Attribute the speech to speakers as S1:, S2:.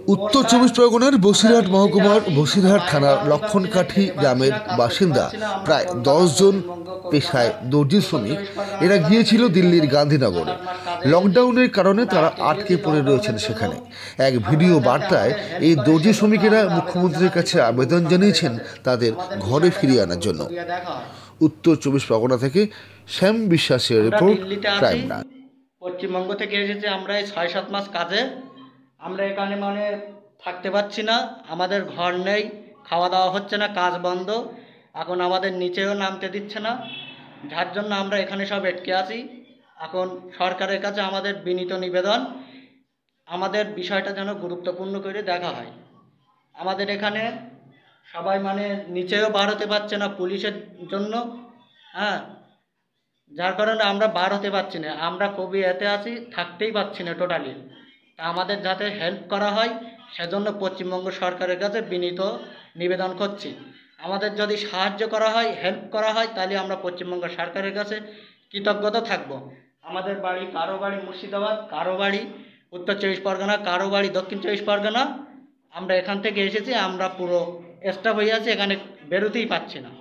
S1: উত্তর চব্বিশ পরগনার বসিরহাট মহকুমার বসিরহাট থানার লক্ষণকাঠি গ্রামের বাসিন্দা প্রায় 10 জন পেশায় দর্জি শ্রমিক। এরা গিয়েছিল দিল্লির গান্ধীনগরে। লকডাউনের কারণে তারা আটকে পড়ে রয়েছেন সেখানে। এক ভিডিও বার্তায় এই দর্জি শ্রমিকেরা মুখ্যমন্ত্রীর কাছে আবেদন জানিয়েছেন তাদের ঘরে ফিরিয়ে আনার জন্য। উত্তর চব্বিশ পরগনা থেকে শ্যাম বিশ্বাসের রিপোর্ট, ক্রাইম ব্রাঞ্চ।
S2: পশ্চিমবঙ্গ থেকে এসেছে আমরা এই 6-7 মাস কাজে। আমরা এখানে থাকতে পারছি না, আমাদের ঘর নেই, খাওয়া দাওয়া হচ্ছে না, কাজ বন্ধ, এখন আমাদের নিচেও নামতে দিচ্ছে না, যার জন্য আমরা এখানে সব আটকে আছি। এখন সরকারের কাছে আমাদের বিনীত নিবেদন, আমাদের বিষয়টা যেন গুরুত্বপূর্ণ করে দেখা হয়। আমাদের এখানে সবাই নিচেও বার হতে পারছে না পুলিশের জন্য, যার কারণে আমরা বার হতে পারছি না। আমরা খুবই এতে আছি, থাকতেই পারছি না টোটালি। তা আমাদের যাতে হেল্প করা হয় সেজন্য পশ্চিমবঙ্গ সরকারের কাছে বিনীত নিবেদন করছি। আমাদের যদি সাহায্য করা হয়, হেল্প করা হয়, তাহলে আমরা পশ্চিমবঙ্গ সরকারের কাছে কৃতজ্ঞতা থাকব। আমাদের বাড়ি, কারো বাড়ি মুর্শিদাবাদ, কারো বাড়ি উত্তর চব্বিশ পরগনা, কারো বাড়ি দক্ষিণ চব্বিশ পরগনা। আমরা এখান থেকে এসেছি, আমরা পুরো স্টাফ হয়ে আছি, এখানে বেরোতেই পারছি না।